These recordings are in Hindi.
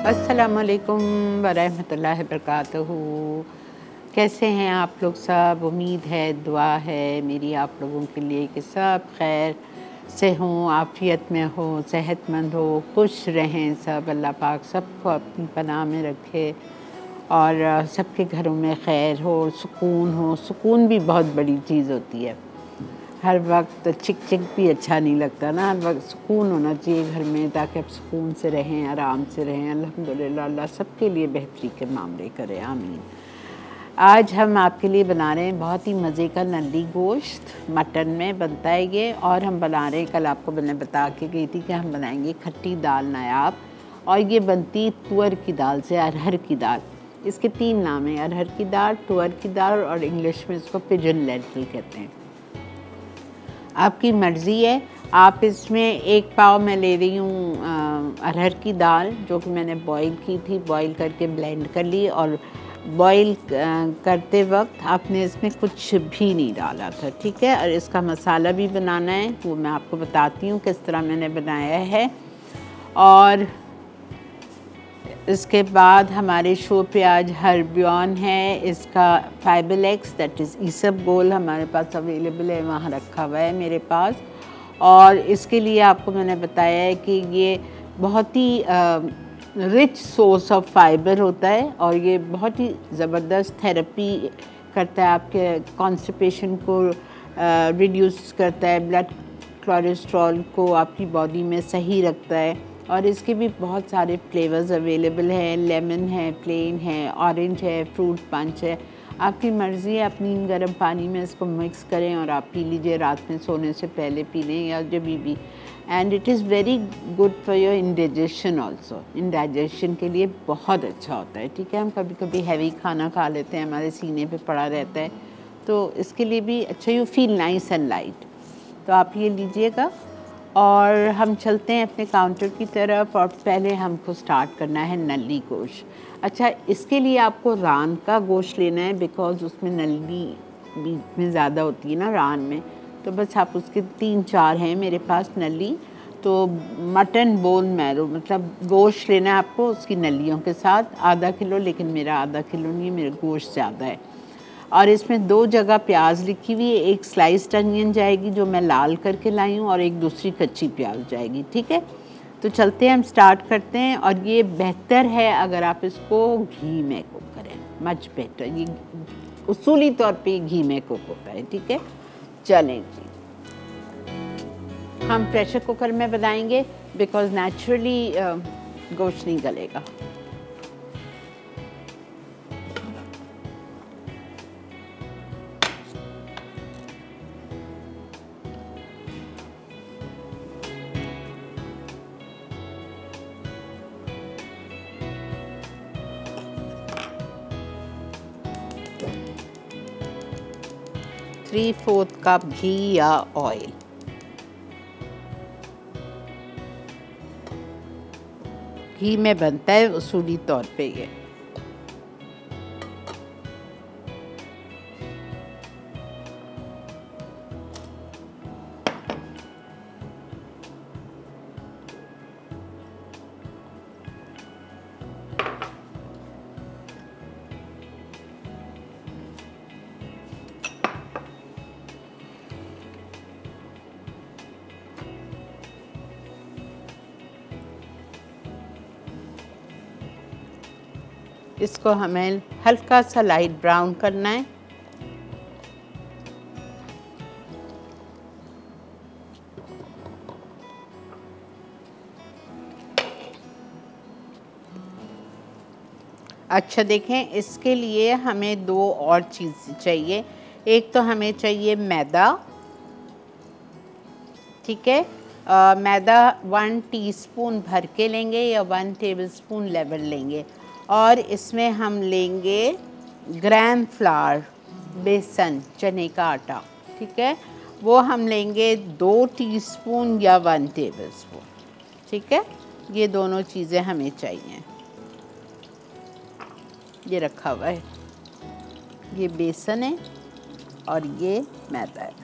अस्सलामुअलैकुम वरहमतुल्लाहि वबरकातुहू। कैसे हैं आप लोग सब? उम्मीद है, दुआ है मेरी आप लोगों के लिए कि सब खैर से हों, आफ़ियत में हो, सेहतमंद हो, खुश रहें सब। अल्लाह पाक सबको अपनी पनाह में रखे और सबके घरों में खैर हो, सुकून हो। सुकून भी बहुत बड़ी चीज़ होती है। हर वक्त चिक चिक भी अच्छा नहीं लगता ना, हर वक्त सुकून होना चाहिए घर में ताकि आप सुकून से रहें, आराम से रहें। अल्हम्दुलिल्लाह, अल्लाह सबके लिए बेहतरी के मामले करे, आमीन। आज हम आपके लिए बना रहे हैं बहुत ही मज़े का नल्ली गोश्त, मटन में बनता है ये। और हम बना रहे हैं, कल आपको मैंने बता के गई थी कि हम बनाएंगे खट्टी दाल नायाब, और ये बनती तुअर की दाल से, अरहर की दाल। इसके 3 नाम हैं, अरहर की दाल, तुअर की दाल और इंग्लिश में इसको पिजन लेंटिल कहते हैं। आपकी मर्ज़ी है। आप इसमें 1 पाव मैं ले रही हूँ अरहर की दाल, जो कि मैंने बॉईल की थी, बॉईल करके ब्लेंड कर ली। और बॉईल करते वक्त आपने इसमें कुछ भी नहीं डाला था, ठीक है। और इसका मसाला भी बनाना है, वो मैं आपको बताती हूँ किस तरह मैंने बनाया है। और इसके बाद हमारे शो पे आज हर्बियन है, इसका फाइबलेक्स दैट इज़ ईसबगोल हमारे पास अवेलेबल है, वहाँ रखा हुआ है मेरे पास। और इसके लिए आपको मैंने बताया है कि ये बहुत ही रिच सोर्स ऑफ फाइबर होता है, और ये बहुत ही ज़बरदस्त थेरेपी करता है, आपके कॉन्स्टिपेशन को रिड्यूस करता है, ब्लड कोलेस्ट्रॉल को आपकी बॉडी में सही रखता है। और इसके भी बहुत सारे फ्लेवर्स अवेलेबल हैं, लेमन है, प्लेन है, ऑरेंज है, फ्रूट पंच है। आपकी मर्ज़ी है, अपनी गर्म पानी में इसको मिक्स करें और आप पी लीजिए, रात में सोने से पहले पी लें या जब भी। And it is very good for your indigestion also, indigestion के लिए बहुत अच्छा होता है, ठीक है। हम कभी कभी हैवी खाना खा लेते हैं, हमारे सीने पे पड़ा रहता है, तो इसके लिए भी अच्छा, you feel nice and light. तो आप ये लीजिएगा और हम चलते हैं अपने काउंटर की तरफ। और पहले हमको स्टार्ट करना है नल्ली गोश्त। अच्छा, इसके लिए आपको रान का गोश्त लेना है, बिकॉज़ उसमें नल्ली बीच में ज़्यादा होती है ना रान में। तो बस आप उसके 3-4 हैं मेरे पास नल्ली। तो मटन बोन मैरो, मतलब गोश्त लेना है आपको उसकी नल्लियों के साथ, आधा किलो। लेकिन मेरा आधा किलो नहीं है, मेरा गोश्त ज़्यादा है। और इसमें 2 जगह प्याज लिखी हुई है, एक स्लाइस्ड अनियन जाएगी जो मैं लाल करके लाई हूँ, और एक दूसरी कच्ची प्याज जाएगी, ठीक है। तो चलते हैं, हम स्टार्ट करते हैं। और ये बेहतर है अगर आप इसको घी में कुक करें, मच बेटर। ये उसूली तौर पे घी में कुक होता है, ठीक है। चलें जी, हम प्रेशर कुकर में बनाएंगे बिकॉज नेचुरली गोश्त नहीं गलेगा। 3/4 कप घी या ऑयल। घी में बनता है उसूली तौर पे ये। इसको हमें हल्का सा लाइट ब्राउन करना है। अच्छा देखें, इसके लिए हमें 2 और चीज़ चाहिए। एक तो हमें चाहिए मैदा, ठीक है। मैदा 1 टीस्पून भर के लेंगे या 1 टेबलस्पून लेवल लेंगे। और इसमें हम लेंगे ग्राम फ्लावर, बेसन, चने का आटा, ठीक है। वो हम लेंगे 2 टीस्पून या 1 टेबलस्पून, ठीक है। ये दोनों चीज़ें हमें चाहिए। ये रखा हुआ है, ये बेसन है और ये मैदा है।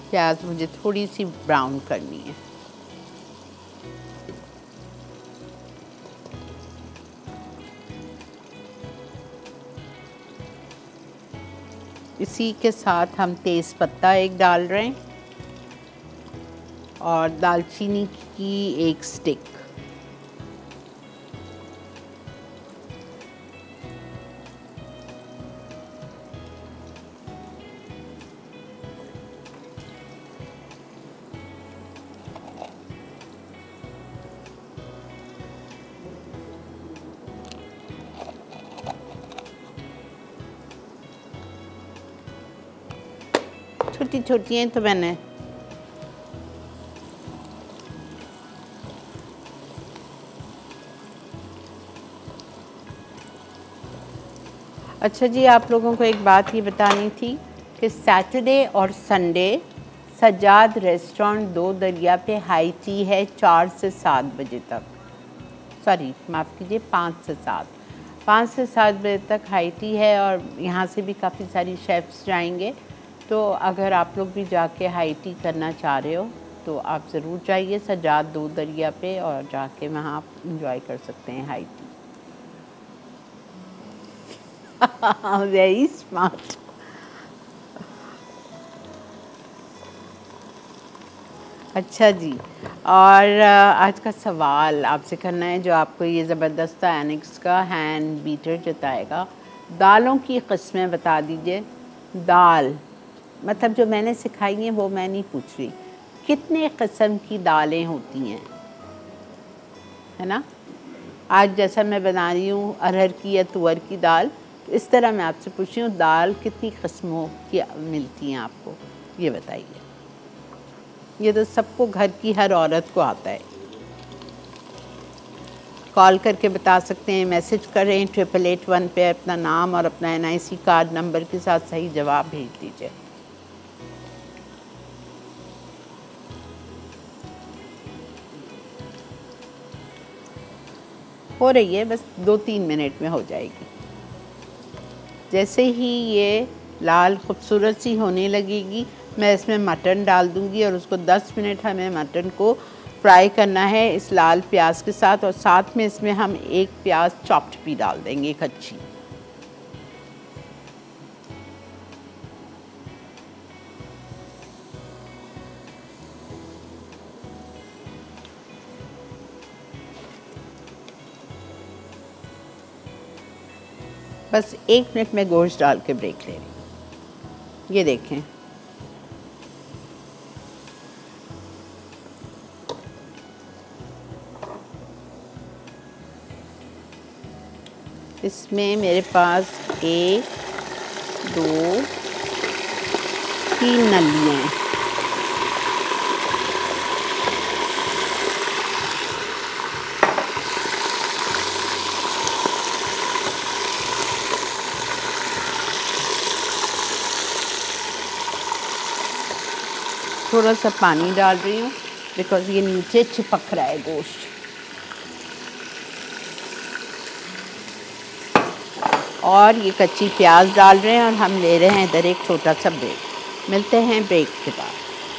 प्याज मुझे थोड़ी सी ब्राउन करनी है। इसी के साथ हम तेज़ पत्ता एक डाल रहे हैं और दालचीनी की एक स्टिक। छोटी छोटी हैं तो मैंने अच्छा जी, आप लोगों को एक बात ये बतानी थी कि सैटरडे और संडे सजाद रेस्टोरेंट 2 दरिया पे हाई टी है 4 से 7 बजे तक। सॉरी, माफ़ कीजिए, 5 से 7 बजे तक हाई टी है और यहाँ से भी काफ़ी सारी शेफ़्स जाएंगे। तो अगर आप लोग भी जाके हाई टी करना चाह रहे हो तो आप ज़रूर जाइए सजाद 2 दरिया पे और जाके वहाँ आप इंजॉय कर सकते हैं हाई टी। Very smart. अच्छा जी, और आज का सवाल आपसे करना है जो आपको ये ज़बरदस्त एनिक्स का हैंड बीटर जताएगा। दालों की किस्में बता दीजिए। दाल मतलब जो मैंने सिखाई हैं वो मैं नहीं पूछ रही, कितने किस्म की दालें होती हैं, है ना। आज जैसा मैं बना रही हूँ अरहर की या तुअर की दाल, तो इस तरह मैं आपसे पूछ रही हूँ दाल कितनी किस्मों की मिलती हैं आपको, ये बताइए। ये तो सबको, घर की हर औरत को आता है। कॉल करके बता सकते हैं, मैसेज करें 8881 पे अपना नाम और अपना NIC कार्ड नंबर के साथ सही जवाब भेज दीजिए। हो रही है, बस 2-3 मिनट में हो जाएगी। जैसे ही ये लाल खूबसूरत सी होने लगेगी मैं इसमें मटन डाल दूंगी और उसको 10 मिनट हमें मटन को फ्राई करना है इस लाल प्याज के साथ, और साथ में इसमें हम एक प्याज चॉप्ड भी डाल देंगे, एक अच्छी। बस 1 मिनट में गोश्त डाल के ब्रेक ले रही हूँ। ये देखें, इसमें मेरे पास 1, 2, 3 नलियाँ हैं। थोड़ा सा पानी डाल रही हूँ बिकॉज़ ये नीचे चिपक रहा है गोश्त। और ये कच्ची प्याज डाल रहे हैं और हम ले रहे हैं इधर एक छोटा सा ब्रेक। मिलते हैं ब्रेक के बाद।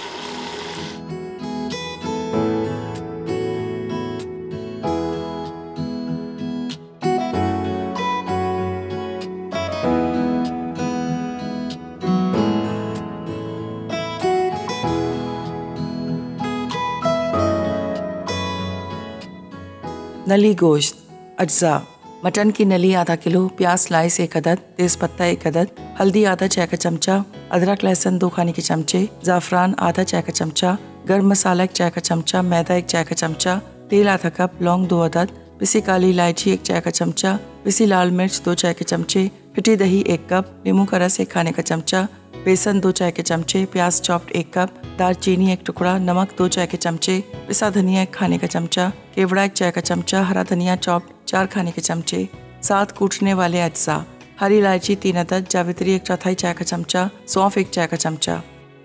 नली गोश्त अज्जा: मटन की नली आधा किलो, प्याज स्लाइस 1 अदद, तेज पत्ता 1 अदद, हल्दी आधा चाय का चमचा, अदरक लहसुन 2 खाने के चमचे, ज़ाफ़रान आधा चाय का चमचा, गर्म मसाला 1 चाय का चमचा, मैदा 1 चाय का चमचा, तेल आधा कप, लौंग 2 अदद, पिसी काली इलायची 1 चाय का चमचा, पिसी लाल मिर्च 2 चाय के चमचे, फिटी दही 1 कप, नींबू का रस 1 खाने का चमचा, बेसन 2 चाय के चमचे, प्याज चॉप्ड 1 कप, दालचीनी 1 टुकड़ा, नमक 2 चाय के चमचे, पिसा धनिया 1 खाने का चमचा, केवड़ा 1 चाय का चमचा, हरा धनिया चॉप्ड 4 खाने के चमचे, 7 कूटने वाले अज्जा: हरी इलायची 3 अदद, जावित्री 1/4 चाय का चमचा, सौंफ 1 चाय का चमचा।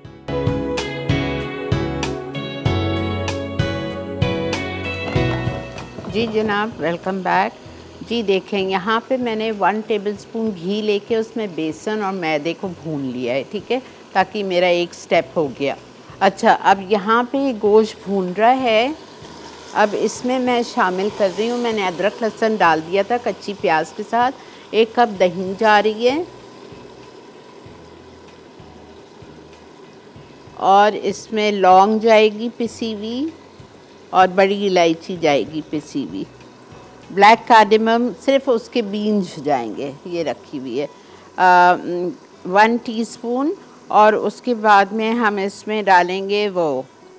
जी जनाब, वेलकम बैक। जी देखें, यहाँ पे मैंने 1 टेबलस्पून घी लेके उसमें बेसन और मैदे को भून लिया है, ठीक है, ताकि मेरा एक स्टेप हो गया। अच्छा, अब यहाँ पे गोश्त भून रहा है। अब इसमें मैं शामिल कर रही हूँ, मैंने अदरक लहसुन डाल दिया था कच्ची प्याज के साथ। 1 कप दही जा रही है और इसमें लौंग जाएगी पिसी हुई और बड़ी इलायची जाएगी पिसी हुई। ब्लैक कार्डेमम सिर्फ उसके बीन्स जाएंगे, ये रखी हुई है 1 टीस्पून। और उसके बाद में हम इसमें डालेंगे वो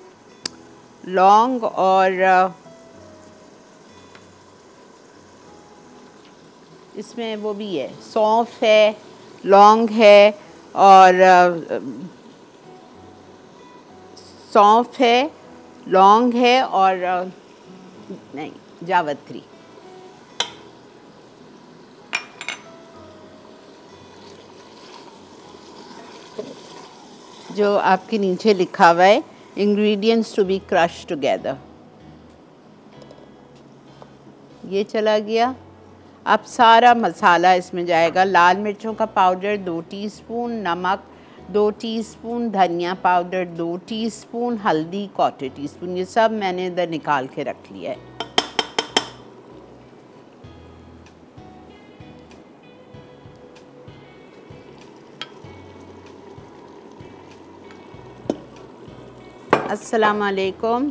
लौंग और इसमें वो भी है, सौंफ है, लौंग है और सौंफ है, लौंग है और नहीं, जावित्री। जो आपके नीचे लिखा हुआ है ingredients to be crush together, ये चला गया। अब सारा मसाला इसमें जाएगा। लाल मिर्चों का पाउडर 2 टीस्पून, नमक 2 टीस्पून, धनिया पाउडर 2 टीस्पून, हल्दी 1/4 टीस्पून। ये सब मैंने इधर निकाल के रख लिया है। अस्सलाम वालेकुम।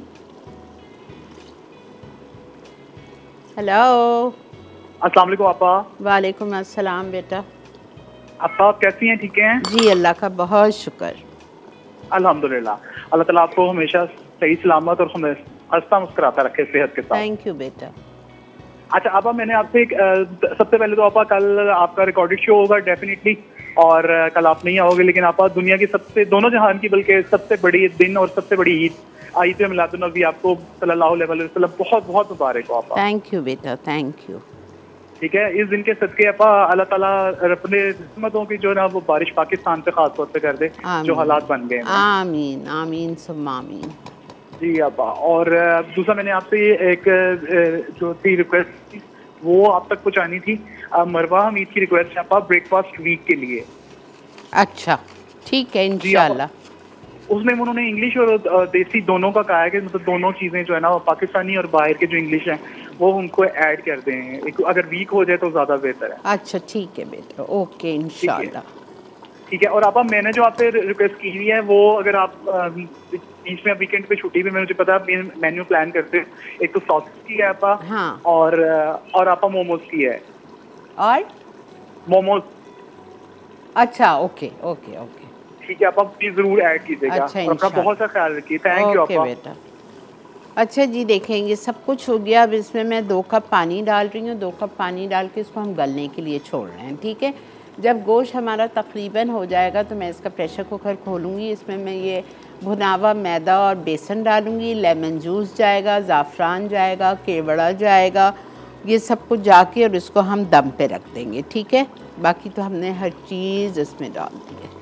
हेलो। अस्सलाम वालेकुम आपा। वालेकुम अस्सलाम बेटा। आपा कैसी हैं? ठीक हैं जी, अल्लाह का बहुत शुक्र। अल्हम्दुलिल्लाह। अल्लाह ताला आपको हमेशा सही सलामत और हंसता मुस्कुराता रखे सेहत के साथ। थैंक यू बेटा। अच्छा आपा, मैंने आपसे सबसे पहले तो आपा कल आपका रिकॉर्डेड शो होगा डेफिनेटली, और कल आप नहीं आओगे, लेकिन आपा दुनिया की सबसे, दोनों जहान की बल्कि सबसे बड़ी दिन और सबसे बड़ी ईद मिलादुन नबी आपको सल्लल्लाहु अलैहि वसल्लम बहुत बहुत मुबारक हो आपा। थैंक यू बेटा, थैंक यू। ठीक है, इस दिन के सदके आपा अल्लाह ताला अपने रहमतों की जो ना वो बारिश पाकिस्तान पे खास तौर पे कर दे, जो हालात बन गए हैं। आमीन आमीन सुम्मा आमीन। जी आपा। और दूसरा मैंने आपसे एक जो थी रिक्वेस्ट थी वो आप तक पहुँचानी थी। मरवा हमीद की रिक्वेस्ट है आपा ब्रेकफास्ट वीक के लिए। अच्छा ठीक है, इंशाल्लाह। उसमें उन्होंने इंग्लिश और देसी दोनों का कहा है कि मतलब दोनों चीज़ें जो है ना पाकिस्तानी और बाहर के जो इंग्लिश हैं वो उनको ऐड कर दें, अगर वीक हो जाए तो ज़्यादा बेहतर है। अच्छा ठीक है बेटा, ओके इंशाल्लाह। ठीक है। और आपा मैंने जो आपसे रिक्वेस्ट की हुई है वो अगर आप बीच में वीकेंड पे छुट्टी भी, मुझे पता है मेन्यू प्लान करते हैं, एक तो सॉसेज की है आपा। हाँ। और आपा मोमोज की है। और मोमोज। अच्छा ओके ओके ओके ठीक है आपा, प्लीज जरूर ऐड कीजिएगा। अच्छा, और अपना बहुत सा ख्याल रखिए। थैंक यू ओके आपा। बेटा। अच्छा जी, देखेंगे सब कुछ हो गया। अब इसमें मैं 2 कप पानी डाल रही हूँ। 2 कप पानी डाल के इसको हम गलने के लिए छोड़ रहे हैं। ठीक है, जब गोश्त हमारा तकरीबन हो जाएगा तो मैं इसका प्रेशर कुकर खोलूँगी। इसमें मैं ये भुनावा मैदा और बेसन डालूँगी, लेमन जूस जाएगा, ज़ाफ़रान जाएगा, केवड़ा जाएगा, ये सब कुछ जाके और इसको हम दम पे रख देंगे। ठीक है, बाकी तो हमने हर चीज़ इसमें डाल दी है।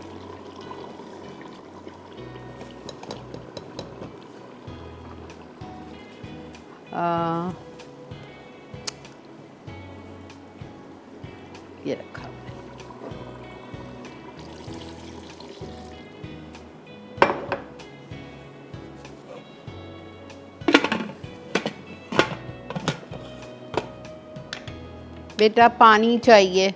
ये रखा हुआ है। बेटा पानी चाहिए।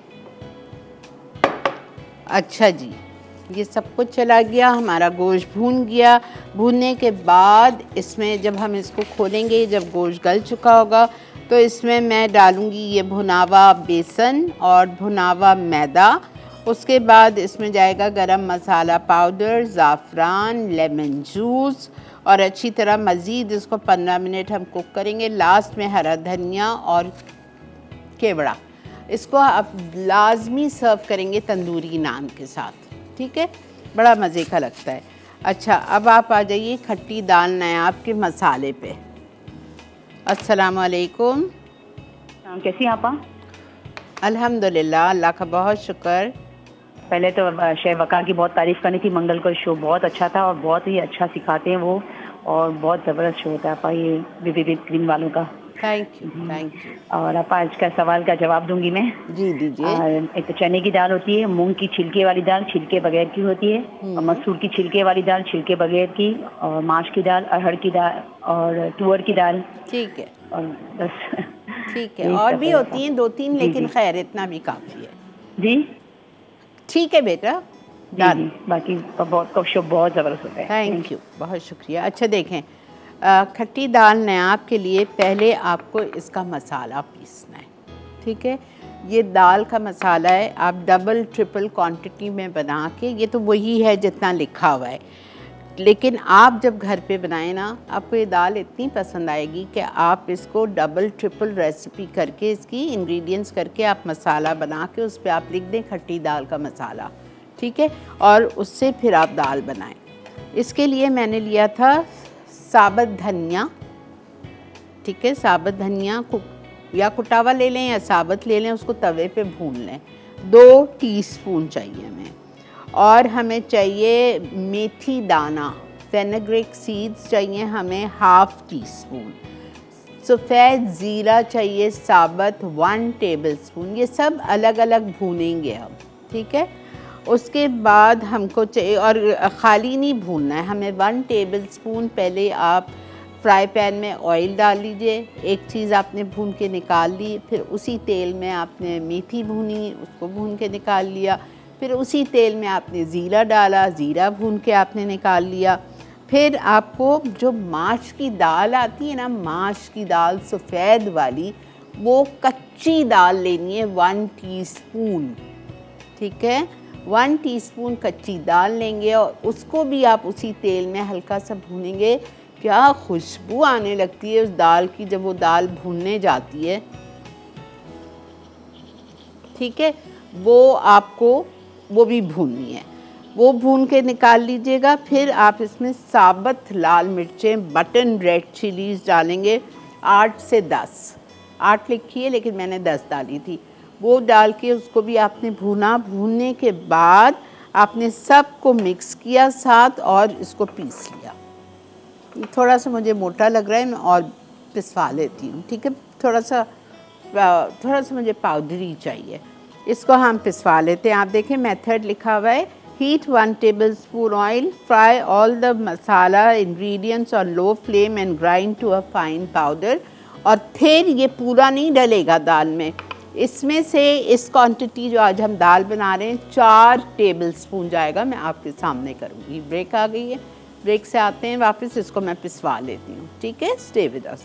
अच्छा जी, ये सब कुछ चला गया, हमारा गोश्त भून गया। भूनने के बाद इसमें जब हम इसको खोलेंगे, जब गोश्त गल चुका होगा, तो इसमें मैं डालूँगी ये भुनावा बेसन और भुनावा मैदा। उसके बाद इसमें जाएगा गरम मसाला पाउडर, ज़ाफ़रान, लेमन जूस और अच्छी तरह मज़ीद इसको 15 मिनट हम कुक करेंगे। लास्ट में हरा धनिया और केवड़ा। इसको आप लाजमी सर्व करेंगे तंदूरी नान के साथ। ठीक है, बड़ा मज़े का लगता है। अच्छा, अब आप आ जाइए खट्टी दाल नायाब के मसाले पे। अस्सलाम वालेकुम। कैसी हैं आपा? अल्हम्दुलिल्लाह, अल्लाह का बहुत शुक्र। पहले तो शेफ वक़ार की बहुत तारीफ़ करनी थी। मंगल को शो बहुत अच्छा था और बहुत ही अच्छा सिखाते हैं वो, और बहुत ज़बरदस्त शो होता है आपा ये बीबी क्रीम वालों का। Thank you, thank you. और आप आज का सवाल का जवाब दूंगी मैं। जी दीजिए। एक तो चने की दाल होती है, मूंग की छिलके वाली दाल छिलके बगैर की होती है, और मसूर की छिलके वाली दाल छिलके बगैर की, और माश की दाल, अरहर की दाल और तुअर की दाल। ठीक है, और बस ठीक है। और भी होती हैं 2-3, लेकिन खैर इतना भी काफ़ी है। जी ठीक है बेटा, जी, बाकी बहुत कोशिश बहुत ज़बरदस्त होता है। थैंक यू, बहुत शुक्रिया। अच्छा देखें, खट्टी दाल नायाब के लिए पहले आपको इसका मसाला पीसना है, ठीक है। ये दाल का मसाला है, आप डबल ट्रिपल क्वांटिटी में बना के, ये तो वही है जितना लिखा हुआ है, लेकिन आप जब घर पे बनाएं ना, आपको ये दाल इतनी पसंद आएगी कि आप इसको डबल ट्रिपल रेसिपी करके, इसकी इंग्रेडिएंट्स करके आप मसाला बना के उस पर आप लिख दें खट्टी दाल का मसाला, ठीक है, और उससे फिर आप दाल बनाएं। इसके लिए मैंने लिया था साबुत धनिया, ठीक है, साबुत धनिया या कुटावा ले लें या साबुत ले लें, उसको तवे पे भून लें। 2 टीस्पून चाहिए हमें। और हमें चाहिए मेथी दाना, फेनुग्रीक सीड्स चाहिए हमें 1/2 टीस्पून। सफ़ेद ज़ीरा चाहिए साबुत 1 टेबलस्पून। ये सब अलग अलग भूनेंगे हम, ठीक है। उसके बाद हमको चाहिए, और ख़ाली नहीं भूनना है हमें, 1 टेबलस्पून पहले आप फ्राई पैन में ऑयल डाल लीजिए। एक चीज़ आपने भून के निकाल ली, फिर उसी तेल में आपने मेथी भूनी, उसको भून के निकाल लिया, फिर उसी तेल में आपने ज़ीरा डाला, ज़ीरा भून के आपने निकाल लिया। फिर आपको जो माश की दाल आती है ना, माश की दाल सफ़ेद वाली, वो कच्ची दाल लेनी है 1 टीस्पून, ठीक है। 1 टीस्पून कच्ची दाल लेंगे और उसको भी आप उसी तेल में हल्का सा भूनेंगे। क्या खुशबू आने लगती है उस दाल की जब वो दाल भूनने जाती है, ठीक है। वो आपको वो भी भूननी है, वो भून के निकाल लीजिएगा। फिर आप इसमें साबुत लाल मिर्चें, बटन रेड चिलीज़ डालेंगे 8 से 10, 8 लिखी है लेकिन मैंने 10 डाली थी। वो डाल के उसको भी आपने भूना। भूनने के बाद आपने सबको मिक्स किया साथ और इसको पीस लिया। थोड़ा सा मुझे मोटा लग रहा है, मैं और पिसवा लेती हूँ, ठीक है। थोड़ा सा मुझे पाउडरी चाहिए, इसको हम पिसवा लेते हैं। आप देखें मेथड लिखा हुआ है, heat 1 tablespoon oil, fry all the masala ingredients on low flame and grind to a fine powder. और फिर ये पूरा नहीं डलेगा दाल में, इसमें से इस क्वांटिटी जो आज हम दाल बना रहे हैं 4 टेबलस्पून जाएगा। मैं आपके सामने करूँगी। ब्रेक आ गई है, ब्रेक से आते हैं वापस, इसको मैं पिसवा लेती हूँ, ठीक है। Stay with us.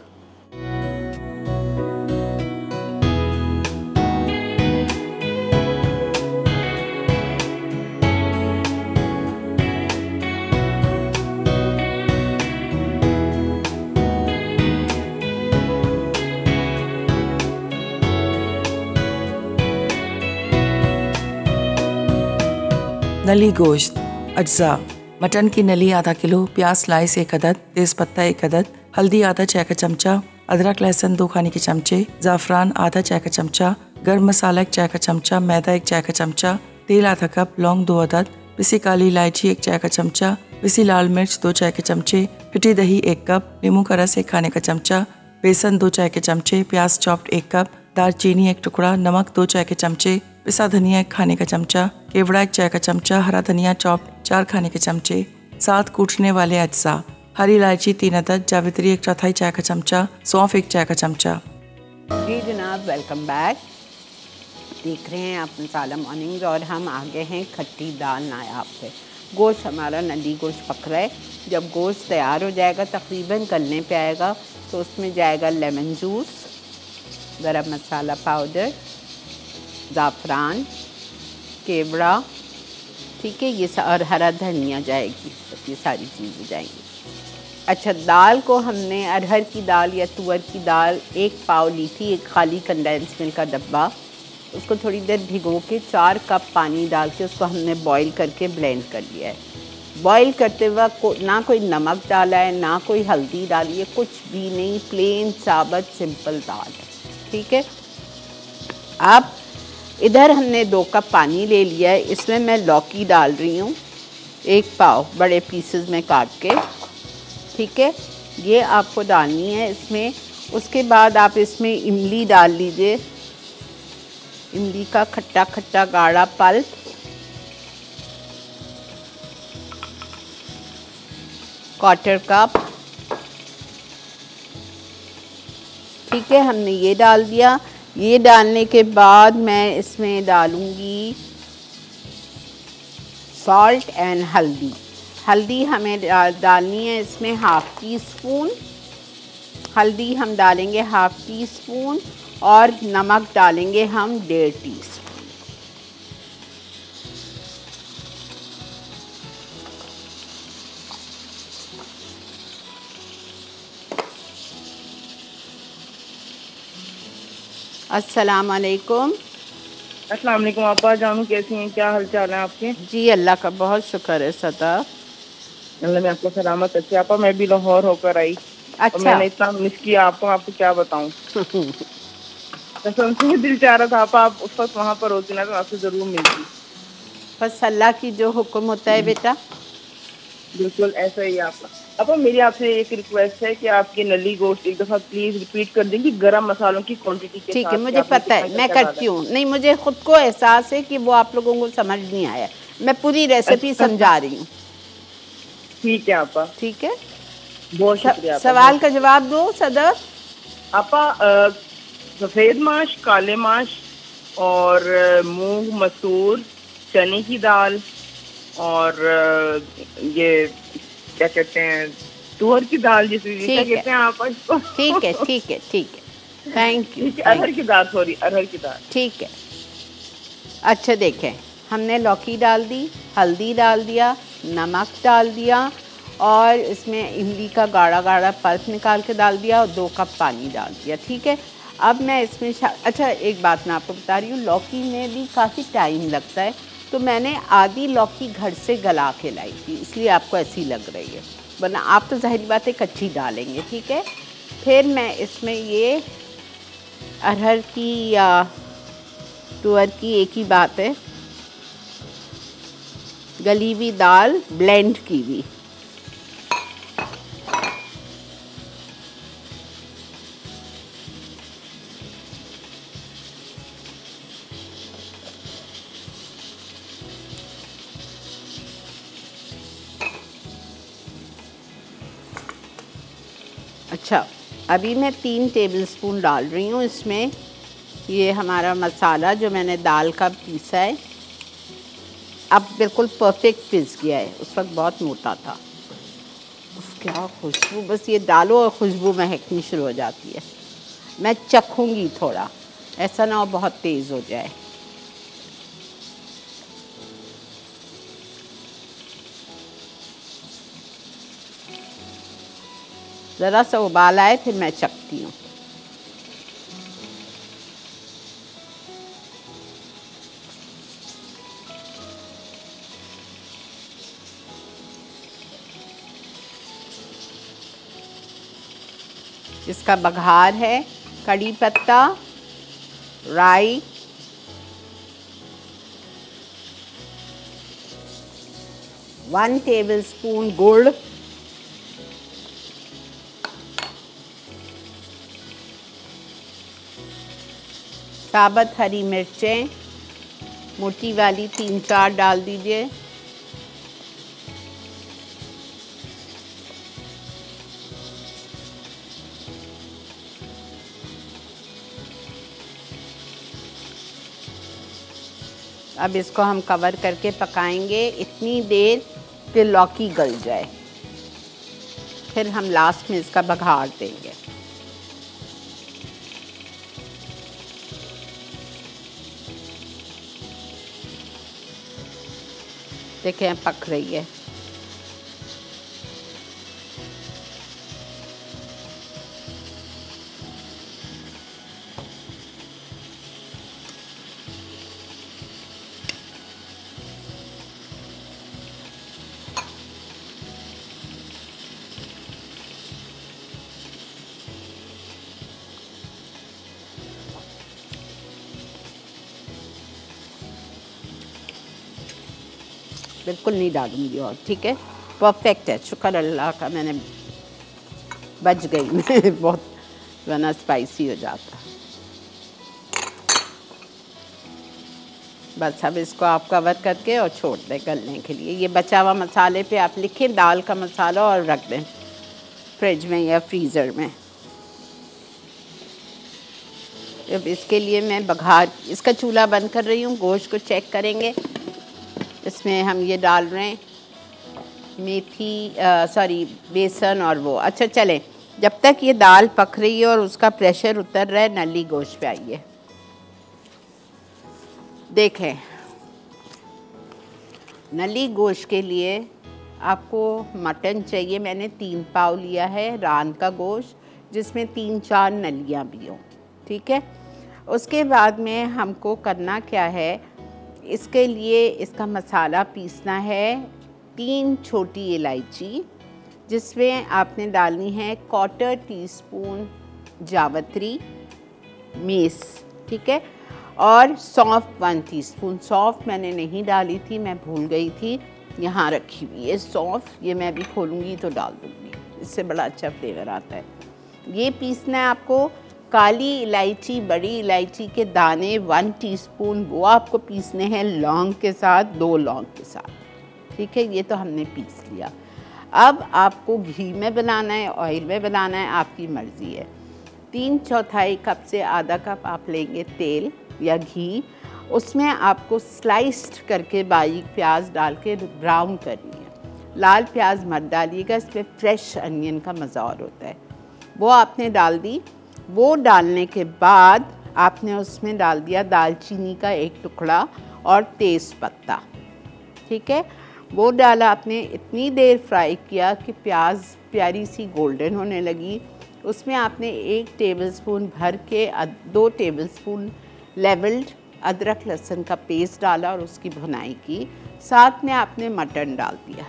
Nalli gosht अज्जा: मटन की नली आधा किलो, प्याज स्लाइस 1 अदद, तेज़पत्ता 1 अदद, हल्दी आधा चाय का चमचा, अदरक लहसुन 2 खाने के चमचे, ज़ाफ़रान आधा चाय का चमचा, गर्म मसाला 1 चाय का चमचा, मैदा 1 चाय का चमचा, तेल आधा कप, लौंग 2 अदद, पिसी काली इलायची 1 चाय का चमचा, पिसी लाल मिर्च 2 चाय के चमचे, फिटी दही 1 कप, नींबू का रस 1 खाने का चमचा, बेसन 2 चाय के चमचे, प्याज चॉप्ड 1 कप, दालचीनी 1 टुकड़ा, नमक 2 चाय के चमचे, पिसा धनिया 1 खाने का चमचा, केवड़ा 1 चाय का चमचा, हरा धनिया चॉप्ड 4 खाने के चमचे, 7 कूटने वाले अज्जा, हरी इलायची 3 अदद, जावित्री 1/4 चाय का चमचा, सौंफ 1 चाय का चमचा। जी जनाब, वेलकम बैक। देख रहे हैं आप मसाला मॉर्निंग्स और हम आ गए हैं खट्टी दाल नायाब पे। गोश्त हमारा नली गोश्त पक रहा है। जब गोश्त तैयार हो जाएगा, तकरीबन गलने पे आएगा, तो उसमें जाएगा लेमन जूस, गरम मसाला पाउडर, ज़ाफ़रान, केवड़ा, ठीक है, ये और हरा धनिया जाएगी, ये सारी चीज़ें जाएंगी। अच्छा, दाल को हमने अरहर की दाल या तुअर की दाल 1 पाव ली थी, एक खाली कंडेंस मिल्क का डब्बा। उसको थोड़ी देर भिगो के 4 कप पानी डाल के उसको हमने बॉईल करके ब्लेंड कर लिया है। बॉईल करते वक्त ना कोई नमक डाला है, ना कोई हल्दी डाली है, कुछ भी नहीं, प्लेन साबुत सिंपल दाल है, ठीक है। अब इधर हमने 2 कप पानी ले लिया है, इसमें मैं लौकी डाल रही हूँ 1 पाव बड़े पीसेस में काट के, ठीक है। ये आपको डालनी है इसमें, उसके बाद आप इसमें इमली डाल लीजिए, इमली का खट्टा खट्टा गाढ़ा पल्प, क्वार्टर कप। ठीक है, हमने ये डाल दिया। ये डालने के बाद मैं इसमें डालूंगी सॉल्ट एंड हल्दी। हल्दी हमें डालनी है इसमें हाफ़ टी स्पून, हल्दी हम डालेंगे हाफ़ टी स्पून और नमक डालेंगे हम 1.5 टीस्पून। अस्सलाम वालेकुम। अस्सलाम वालेकुम आपा, जानू कैसी हैं, क्या हाल चाल है आपके? जी अल्लाह का बहुत शुक्र है सदा। अल्लाह में आपको सलामत रखे। आपा मैं भी लाहौर होकर आई। अच्छा। और मैंने इतना मिस किया आपको क्या बताऊं। कसम से दिल चाह रहा था आपा आप उस वक्त वहाँ पर होती ना तो आपसे जरूर मिलती। बस अल्लाह की जो हुक्म होता है बेटा। बिल्कुल ऐसा ही आपका। अब मेरी आपसे एक रिक्वेस्ट है कि आपके नली गोश्त एक दफ़ा प्लीज़ रिपीट कर देंगी गरम मसालों की क्वांटिटी के साथ। ठीक है, मुझे पता है, मैं करती हूँ। नहीं, मुझे खुद को एहसास है कि वो आप लोगों को समझ नहीं आया। मैं पूरी रेसिपी समझा रही हूँ। ठीक है आपा। ठीक है, बहुत शुक्रिया। सवाल का जवाब दो सदर। आपा सफ़ेद माश, काले माश और मूंग, मसूर, चने की दाल और ये क्या कहते हैं तुअर की दाल, जिसे क्या कहते हैं आप इसको। ठीक है ठीक है ठीक है, थैंक यू। अरहर की दाल, सॉरी अरहर की दाल। ठीक है। अच्छा देखें, हमने लौकी डाल दी, हल्दी डाल दिया, नमक डाल दिया और इसमें इमली का गाढ़ा गाढ़ा पल्प निकाल के डाल दिया और 2 कप पानी डाल दिया। ठीक है, अब मैं इसमें अच्छा एक बात मैं आपको बता रही हूँ, लौकी में भी काफ़ी टाइम लगता है, तो मैंने आधी लौकी घर से गला के लाई थी, इसलिए आपको ऐसी लग रही है, वरना आप तो ज़ाहिर बात है कच्ची डालेंगे। ठीक है, फिर मैं इसमें ये अरहर की या तुअर की एक ही बात है, गली हुई दाल ब्लेंड की हुई, अच्छा अभी मैं 3 टेबलस्पून डाल रही हूँ इसमें। ये हमारा मसाला जो मैंने दाल का पीसा है, अब बिल्कुल परफेक्ट पिस गया है, उस वक्त बहुत मोटा था। क्या खुशबू, बस ये डालो और खुशबू महकनी शुरू हो जाती है। मैं चखूँगी थोड़ा, ऐसा ना हो बहुत तेज़ हो जाए। ज़रा सा उबाल आए फिर मैं चखती हूँ। इसका बघार है कड़ी पत्ता, राई, वन टेबलस्पून गुड़, साबुत हरी मिर्चें मोटी वाली 3-4 डाल दीजिए, अब इसको हम कवर करके पकाएंगे इतनी देर कि लौकी गल जाए, फिर हम लास्ट में इसका बघार देंगे। देखें पक रही है। बिल्कुल नहीं डालूंगी और, ठीक है, परफेक्ट है, शुक्र अल्लाह का, मैंने बच गई मैं बहुत वरना स्पाइसी हो जाता। बस अब इसको आप कवर करके और छोड़ दें गलने के लिए। ये बचा हुआ मसाले पे आप लिखें दाल का मसाला और रख दें फ्रिज में या फ्रीज़र में। अब इसके लिए मैं बघार इसका चूल्हा बंद कर रही हूँ। गोश्त को चेक करेंगे। इसमें हम ये डाल रहे हैं मेथी बेसन और वो। अच्छा चलें, जब तक ये दाल पक रही है और उसका प्रेशर उतर रहा है, नली गोश्त पे आइए। देखें, नली गोश्त के लिए आपको मटन चाहिए। मैंने 3 पाव लिया है रान का गोश्त, जिसमें 3-4 नलियाँ भी हों, ठीक है। उसके बाद में हमको करना क्या है, इसके लिए इसका मसाला पीसना है। 3 छोटी इलायची, जिसमें आपने डालनी है 1/4 टीस्पून जावित्री मेस, ठीक है, और सौंफ 1 टीस्पून। सौंफ मैंने नहीं डाली थी, मैं भूल गई थी, यहाँ रखी हुई है सौंफ। ये मैं भी खोलूँगी तो डाल दूँगी, इससे बड़ा अच्छा फ्लेवर आता है। ये पीसना है आपको। काली इलायची, बड़ी इलायची के दाने 1 टीस्पून, वो आपको पीसने हैं लौंग के साथ, 2 लौंग के साथ, ठीक है। ये तो हमने पीस लिया। अब आपको घी में बनाना है, ऑयल में बनाना है, आपकी मर्ज़ी है। 3/4 कप से आधा कप आप लेंगे तेल या घी। उसमें आपको स्लाइस्ड करके बारीक प्याज डाल के ब्राउन करनी है। लाल प्याज मत डालिएगा, इसमें फ्रेश अनियन का मज़ा और होता है। वो आपने डाल दी। वो डालने के बाद आपने उसमें डाल दिया दालचीनी का 1 टुकड़ा और तेज़ पत्ता, ठीक है। वो डाला आपने, इतनी देर फ्राई किया कि प्याज प्यारी सी गोल्डन होने लगी। उसमें आपने 1 टेबलस्पून भर के 2 टेबलस्पून लेवल्ड अदरक लहसुन का पेस्ट डाला और उसकी भुनाई की। साथ में आपने मटन डाल दिया।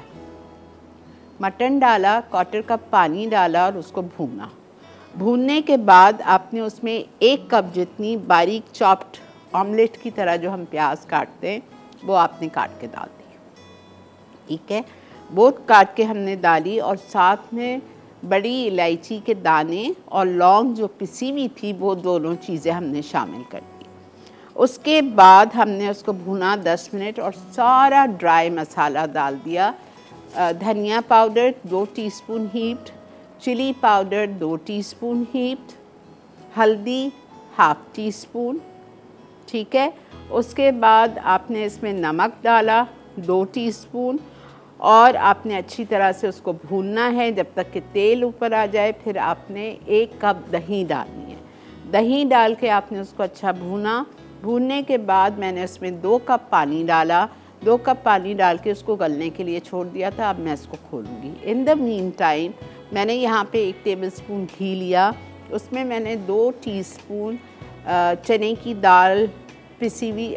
मटन डाला, 1/4 कप पानी डाला और उसको भूना। भूनने के बाद आपने उसमें 1 कप जितनी बारीक चॉप्ड ऑमलेट की तरह जो हम प्याज काटते हैं, वो आपने काट के डाल दी, ठीक है। वो काट के हमने डाली और साथ में बड़ी इलायची के दाने और लौंग जो पिसी हुई थी, वो दोनों चीज़ें हमने शामिल कर दी। उसके बाद हमने उसको भुना 10 मिनट और सारा ड्राई मसाला डाल दिया। Dhania powder 2 teaspoon heaped, chili powder 2 teaspoon heaped, haldi 1/2 teaspoon, ठीक है। उसके बाद आपने इसमें नमक डाला 2 टीस्पून और आपने अच्छी तरह से उसको भूनना है जब तक कि तेल ऊपर आ जाए। फिर आपने 1 कप दही डालनी है। दही डाल के आपने उसको अच्छा भूना। भूनने के बाद मैंने उसमें 2 कप पानी डाला। 2 कप पानी डाल के उसको गलने के लिए छोड़ दिया था। अब मैं इसको खोलूँगी। इन द मीन टाइम मैंने यहाँ पे 1 टेबलस्पून घी लिया। उसमें मैंने 2 टीस्पून चने की दाल पिसी हुई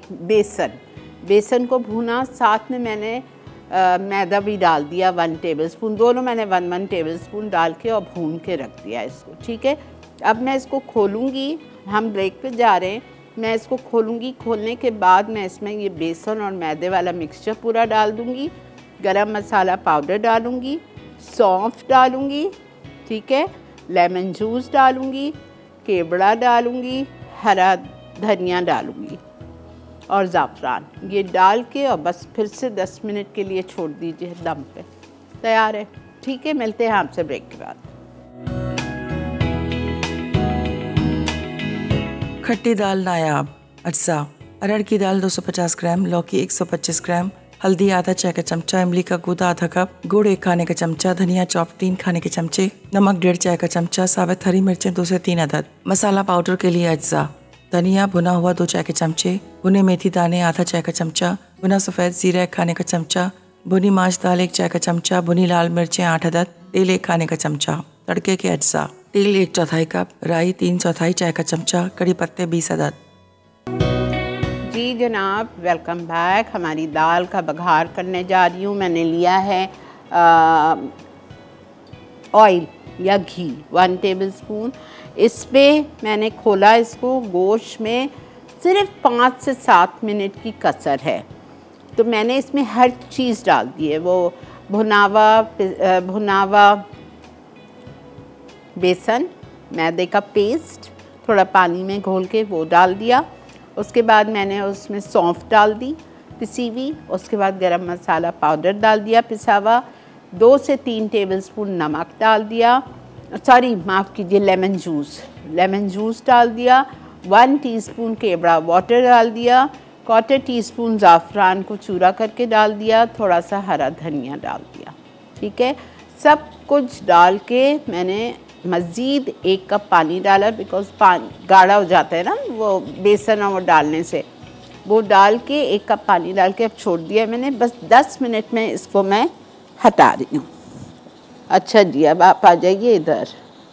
बेसन को भूना। साथ में मैंने मैदा भी डाल दिया 1 टेबलस्पून। दोनों मैंने 1 टेबलस्पून डाल के और भून के रख दिया इसको, ठीक है। अब मैं इसको खोलूँगी। हम ब्रेक पे जा रहे हैं। मैं इसको खोलूँगी। खोलने के बाद मैं इसमें ये बेसन और मैदे वाला मिक्सचर पूरा डाल दूँगी। गरम मसाला पाउडर डालूँगी, सौंफ डालूँगी, ठीक है, लेमन जूस डालूँगी, केवड़ा डालूँगी, हरा धनिया डालूँगी और ज़ाफ़रान। ये डाल के और बस फिर से 10 मिनट के लिए छोड़ दीजिए दम पे। तैयार है, ठीक है। मिलते हैं आपसे ब्रेक के बाद। खट्टी दाल नायाब अज्जा, अरहर की दाल 250 ग्राम, लौकी 125 ग्राम, हल्दी आधा चाय का चमचा, इमली का गूदा आधा कप, गुड़ 1 खाने का चमचा, धनिया चॉप 3 खाने के चमचे, नमक 1.5 चाय का चमचा, साबित हरी मिर्चें 2 से 3 अदद। मसाला पाउडर के लिए अज्जा: धनिया भुना हुआ 2 चाय के चमचे, भुने मेथी दाने आधा चाय का चमचा, भुना सफ़ेद जीरा 1 खाने का चमचा, भुनी माश दाल 1 चाय का चमचा, भुनी लाल मिर्चें 8 अदद, तेल 1 खाने का चमचा। तड़के के अज्जा: तेल 1/4 कप, राई 3/4 चाय का चमचा, कड़ी पत्ते 20 अदद। जी जनाब, वेलकम बैक। हमारी दाल का बघार करने जा रही हूँ। मैंने लिया है ऑयल या घी 1 टेबलस्पून। इस पर मैंने खोला इसको। गोश्त में सिर्फ 5 से 7 मिनट की कसर है, तो मैंने इसमें हर चीज़ डाल दी है। वो भुनावा बेसन, मैदे का पेस्ट थोड़ा पानी में घोल के वो डाल दिया। उसके बाद मैंने उसमें सौंफ डाल दी पिसी हुई। उसके बाद गरम मसाला पाउडर डाल दिया पिसा हुआ। 2 से 3 टेबलस्पून नमक डाल दिया, सॉरी माफ़ कीजिए लेमन जूस डाल दिया। 1 टीस्पून केवड़ा वाटर डाल दिया। 1/4 टीस्पून ज़ाफ़रान को चूरा करके डाल दिया। थोड़ा सा हरा धनिया डाल दिया। ठीक है, सब कुछ डाल के मैंने मज़ीद 1 कप पानी डाला, बिकॉज़ पानी गाढ़ा हो जाता है ना वो बेसन और वो डालने से। वो डाल के 1 कप पानी डाल के अब छोड़ दिया मैंने। बस 10 मिनट में इसको मैं हटा रही हूँ। अच्छा जी, अब आप आ जाइए इधर।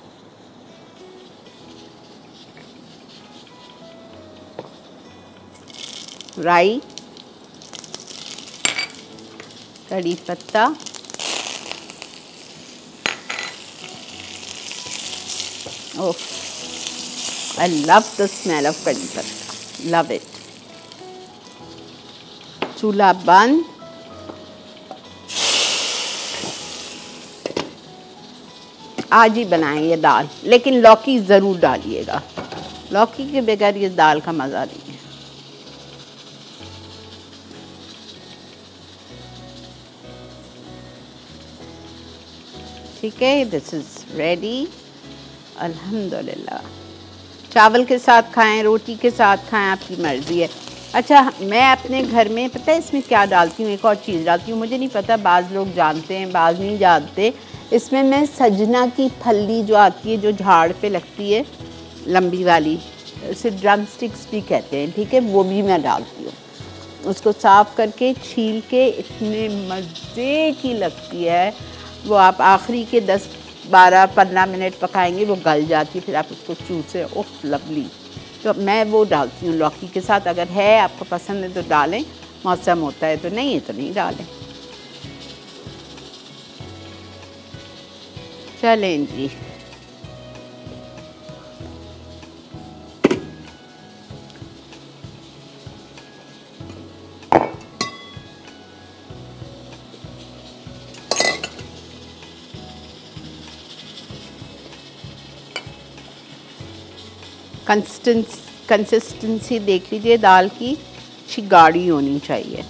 राई, कड़ी पत्ता, oh I love the smell of kadi patta, love it. चूल्हा बंद। आज ही बनाएं ये दाल, लेकिन लौकी ज़रूर डालिएगा। लौकी के बगैर ये दाल का मज़ा नहीं है। ठीक है, दिस इज़ रेडी। अल्हम्दुलिल्लाह। चावल के साथ खाएं, रोटी के साथ खाएं, आपकी मर्ज़ी है। अच्छा, मैं अपने घर में पता है इसमें क्या डालती हूँ, एक और चीज़ डालती हूँ, मुझे नहीं पता, बाज़ लोग जानते हैं बाज़ नहीं जानते। इसमें मैं सजना की फली जो आती है, जो झाड़ पे लगती है लंबी वाली, उसे ड्रम स्टिक्स भी कहते हैं, ठीक है, वो भी मैं डालती हूँ। उसको साफ़ करके छील के इतने मज़े की लगती है वो। आप आखिरी के 10, 12, 15 मिनट पकाएंगे वो गल जाती है, फिर आप उसको चूसे, ओह लवली। तो मैं वो डालती हूँ लौकी के साथ। अगर है आपको पसंद है तो डालें, मौसम होता है तो नहीं है तो नहीं डालें। चलें जी, कंसिस्टेंसी देख लीजिए दाल की, अच्छी गाढ़ी होनी चाहिए।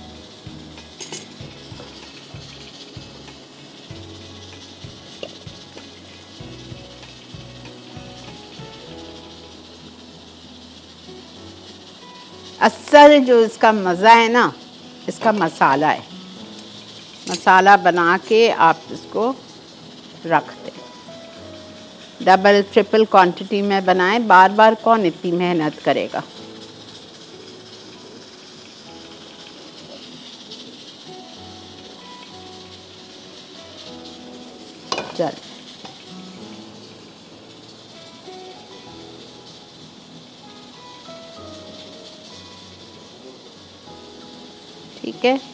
असल जो इसका मज़ा है ना, इसका मसाला है। मसाला बना के आप इसको रख दें। डबल ट्रिपल क्वांटिटी में बनाएं, बार बार कौन इतनी मेहनत करेगा। चल ठीक है,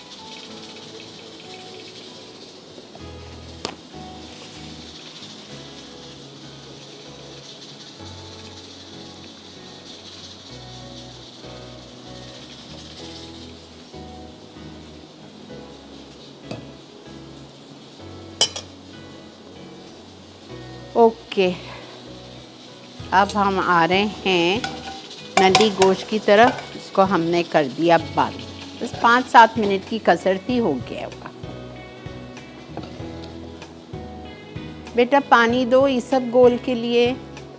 ओके। अब हम आ रहे हैं नंदी गोश्त की तरफ। इसको हमने कर दिया बंद। बस 5-7 मिनट की कसरती हो गया होगा। बेटा पानी दो ये सब गोल के लिए,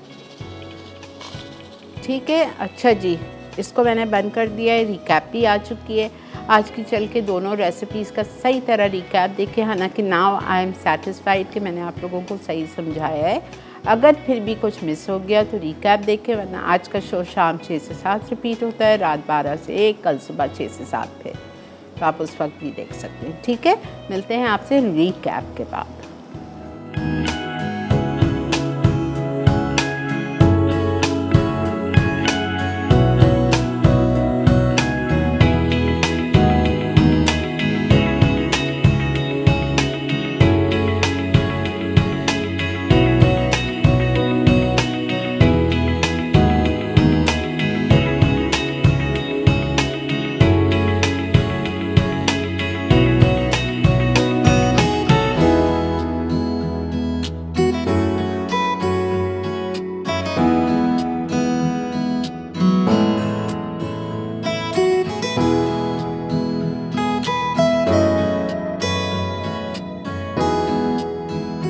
ठीक है। अच्छा जी, इसको मैंने बंद कर दिया है। रिकैप भी आ चुकी है आज की। चल के दोनों रेसिपीज़ का सही तरह रिकैप देखें। हालांकि नाउ आई एम सेटिस्फाइड कि मैंने आप लोगों को सही समझाया है। अगर फिर भी कुछ मिस हो गया तो रिकैप देखें, वरना आज का शो शाम 6 से 7 रिपीट होता है, रात 12 से 1, कल सुबह 6 से 7 पे, तो आप उस वक्त भी देख सकते हैं। ठीक है, मिलते हैं आपसे रिकैप के बाद।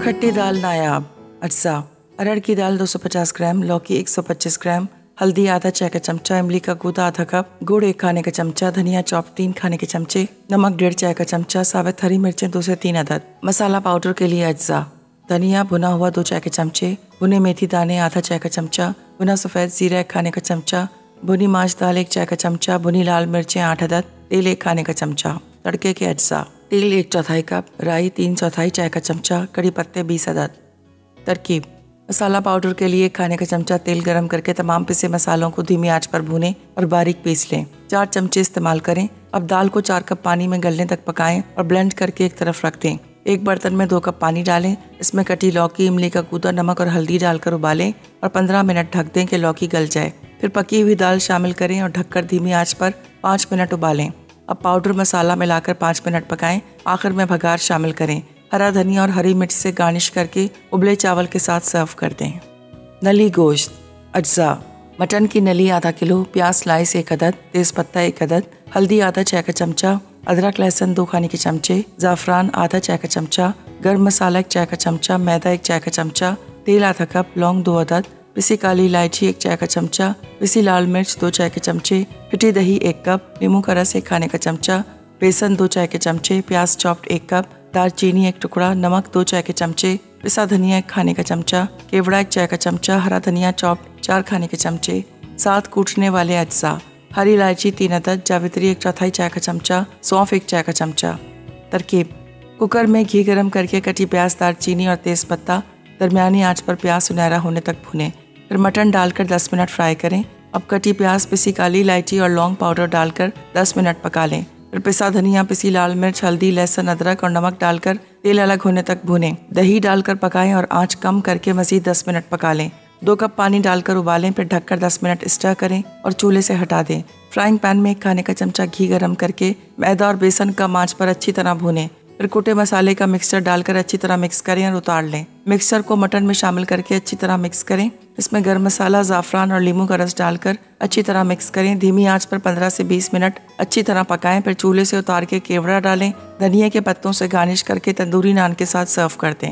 खट्टी दाल नायाब। अज्जा: अरहर की दाल 250 ग्राम, लौकी 125 ग्राम, हल्दी आधा चाय का चमचा, इमली का गूदा आधा कप, गुड़ 1 खाने का चमचा, धनिया चॉप 3 खाने के चमचे, नमक 1.5 चाय का चमचा, साबित हरी मिर्चें 2 से 3 अदद। मसाला पाउडर के लिए अज्जा: धनिया भुना हुआ 2 चाय के चमचे, भुने मेथी दाने आधा चाय का चमचा, भुना सफ़ेद जीरा 1 खाने का चमचा, भुनी माश दाल 1 चाय का चमचा, भुनी लाल मिर्चें 8 अदद, तेल 1 खाने का चमचा। तड़के के अज्जा: तेल 1/4 कप, राई 3/4 चाय का चमचा, कड़ी पत्ते 20 अदद। तरकीब: मसाला पाउडर के लिए 1 खाने का चमचा तेल गरम करके तमाम पिसे मसालों को धीमी आंच पर भूनें और बारीक पीस लें। 4 चमचे इस्तेमाल करें। अब दाल को 4 कप पानी में गलने तक पकाएं और ब्लेंड करके एक तरफ रख दें। एक बर्तन में 2 कप पानी डालें, इसमें कटी लौकी, इमली का गूदा, नमक और हल्दी डालकर उबालें और 15 मिनट ढक दें कि लौकी गल जाए। फिर पकी हुई दाल शामिल करें और ढककर धीमी आंच पर 5 मिनट उबालें। अब पाउडर मसाला मिलाकर 5 मिनट पकाएं। आखिर में भगार शामिल करें। हरा धनिया और हरी मिर्च से गार्निश करके उबले चावल के साथ सर्व कर दें। नली गोश्त। अज्जा: मटन की नली आधा किलो, प्याज स्लाइस 1 अदद, तेज़पत्ता 1 अदद, हल्दी आधा चाय का चमचा, अदरक लहसुन 2 खाने के चमचे, ज़ाफ़रान आधा चाय का चमचा, गर्म मसाला 1 चाय का चमचा, मैदा 1 चाय का चमचा, तेल आधा कप, लौंग 2 अदद, पिसी काली इलायची 1 चाय का चमचा, पिसी लाल मिर्च 2 चाय के चमचे, फिटी दही 1 कप, नींबू का रस 1 खाने का चमचा, बेसन 2 चाय के चमचे, प्याज चॉप्ड 1 कप, दालचीनी 1 टुकड़ा, नमक 2 चाय के चमचे, पिसा धनिया 1 खाने का चमचा, केवड़ा 1 चाय का चमचा, हरा धनिया चॉप्ड 4 खाने के चमचे, 7 कूटने वाले अज्जा, हरी इलायची 3 अदद, जावित्री 1/4 चाय का चमचा, सौंफ 1 चाय का चमचा। तरकीब: कुकर में घी गरम करके कटी प्याज, दालचीनी और तेज़पत्ता दरमियानी आंच पर प्याज सुनहरा होने तक भुनें। फिर मटन डालकर 10 मिनट फ्राई करें। अब कटी प्याज, पिसी काली इलायची और लौंग पाउडर डालकर 10 मिनट पका लें। फिर पिसा धनिया, पिसी लाल मिर्च, हल्दी, लहसुन, अदरक और नमक डालकर तेल अलग होने तक भुनें। दही डालकर पकाएं और आंच कम करके मज़ीद 10 मिनट पका लें। 2 कप पानी डालकर उबालें, फिर ढककर 10 मिनट स्टर करें और चूल्हे से हटा दें। फ्राइंग पैन में 1 खाने का चमचा घी गरम करके मैदा और बेसन कम आंच पर अच्छी तरह भूनें। फिर कुटे मसाले का मिक्सचर डालकर अच्छी तरह मिक्स करें और उतार लें। मिक्सचर को मटन में शामिल करके अच्छी तरह मिक्स करें। इसमें गर्म मसाला, ज़ाफ़रान और नींबू का रस डालकर अच्छी तरह मिक्स करें। धीमी आंच पर 15 से 20 मिनट अच्छी तरह पकाएं। फिर चूल्हे से उतार के केवड़ा डालें। धनिया के पत्तों से गार्निश करके तंदूरी नान के साथ सर्व कर दें।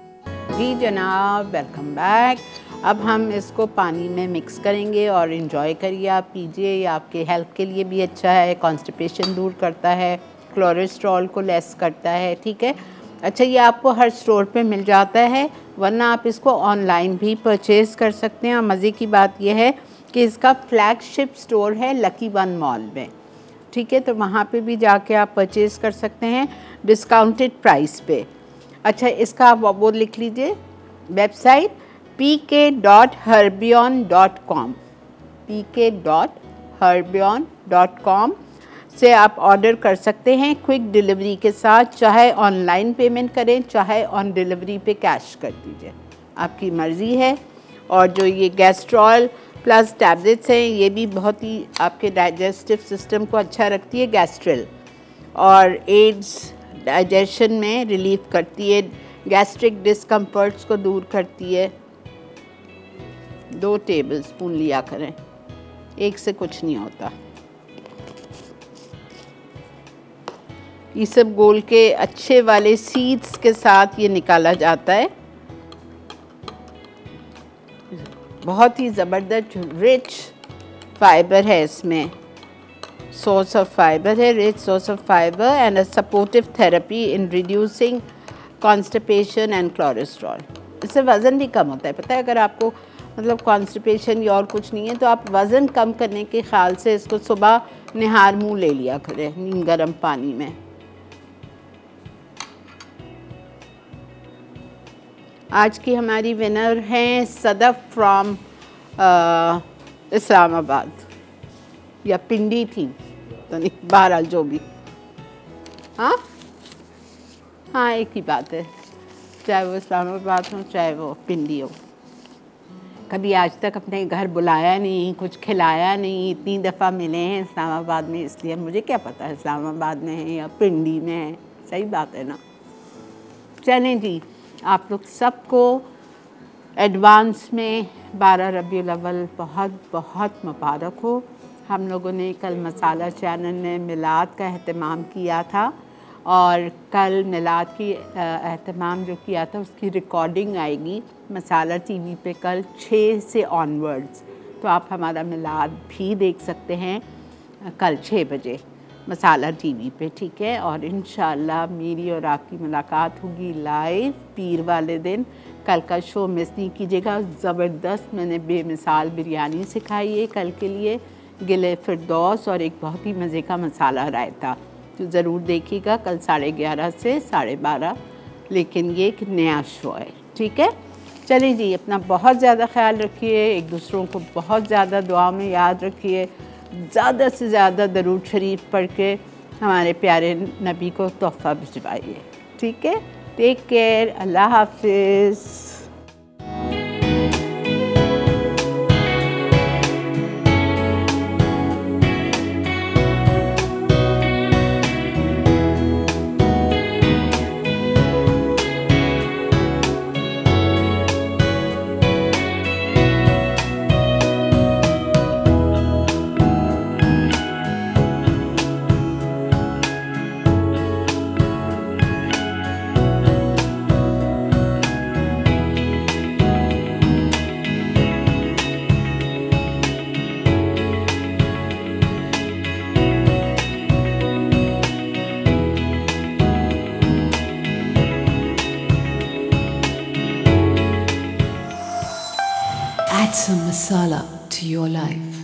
जी जनाब, वेलकम बैक। अब हम इसको पानी में मिक्स करेंगे और इन्जॉय करिए, आप पीजिए। ये आपके हेल्थ के लिए भी अच्छा है, कॉन्स्टिपेशन दूर करता है, कोलेस्ट्रॉल को लेस करता है। ठीक है, अच्छा ये आपको हर स्टोर पे मिल जाता है, वरना आप इसको ऑनलाइन भी परचेज़ कर सकते हैं। और मज़े की बात यह है कि इसका फ्लैगशिप स्टोर है लकी वन मॉल में। ठीक है, तो वहाँ पे भी जाके आप परचेज़ कर सकते हैं डिस्काउंटेड प्राइस पे। अच्छा, इसका आप वो लिख लीजिए वेबसाइट pk.herbion.com, pk.herbion.com से आप ऑर्डर कर सकते हैं क्विक डिलीवरी के साथ। चाहे ऑनलाइन पेमेंट करें, चाहे ऑन डिलीवरी पे कैश कर दीजिए, आपकी मर्ज़ी है। और जो ये गैस्ट्रॉल प्लस टैबलेट्स हैं, ये भी बहुत ही आपके डाइजेस्टिव सिस्टम को अच्छा रखती है, गैस्ट्रिल और एड्स डाइजेशन में रिलीफ करती है, गैस्ट्रिक डिस्कम्फर्ट्स को दूर करती है। 2 टेबल स्पून लिया करें, 1 से कुछ नहीं होता। ये सब गोल के अच्छे वाले सीड्स के साथ ये निकाला जाता है। बहुत ही ज़बरदस्त रिच फाइबर है इसमें, सोर्स ऑफ फाइबर है, rich source of fiber and a supportive therapy in reducing constipation and cholesterol. इससे वज़न भी कम होता है। पता है, अगर आपको मतलब कॉन्स्टिपेशन या और कुछ नहीं है तो आप वज़न कम करने के ख्याल से इसको सुबह निहार मुँह ले लिया करें नीम गर्म पानी में। आज की हमारी विनर हैं सदफ फ्रॉम इस्लामाबाद, या पिंडी थी तो नहीं, बहरहाल जो भी। हाँ हाँ, एक ही बात है, चाहे वो इस्लामाबाद हो चाहे वो पिंडी हो। कभी आज तक अपने घर बुलाया नहीं, कुछ खिलाया नहीं, इतनी दफ़ा मिले हैं इस्लामाबाद में, इसलिए मुझे क्या पता है इस्लामाबाद में है या पिंडी में है। सही बात है ना। चलें जी, आप लोग सबको एडवांस में 12 रबीउल अव्वल बहुत बहुत मुबारक हो। हम लोगों ने कल मसाला चैनल में मिलाद का अहतमाम किया था और कल मिलाद की एहतमाम जो किया था उसकी रिकॉर्डिंग आएगी मसाला टीवी पे कल 6 से ऑनवर्ड्स। तो आप हमारा मिलाद भी देख सकते हैं कल 6 बजे मसाला टीवी पे, ठीक है। और इंशाअल्लाह मेरी और आपकी मुलाकात होगी लाइव पीर वाले दिन। कल का शो मिस नहीं कीजिएगा। ज़बरदस्त मैंने बेमिसाल बिरयानी सिखाई है कल के लिए, गिले फिरदौस और एक बहुत ही मज़े का मसाला रायता, तो ज़रूर देखिएगा कल 11:30 से 12:30। लेकिन ये एक नया शो है, ठीक है। चलिए जी, अपना बहुत ज़्यादा ख्याल रखिए, एक दूसरों को बहुत ज़्यादा दुआ में याद रखिए, ज़्यादा से ज़्यादा दरूद शरीफ पढ़ के हमारे प्यारे नबी को तोहफ़ा भिजवाइए, ठीक है। टेक केयर, अल्लाह हाफिज़। Add some masala to your life.